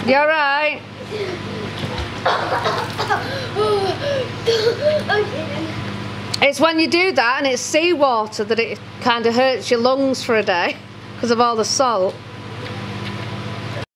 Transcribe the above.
You alright? It's when you do that and it's seawater that it kind of hurts your lungs for a day because of all the salt.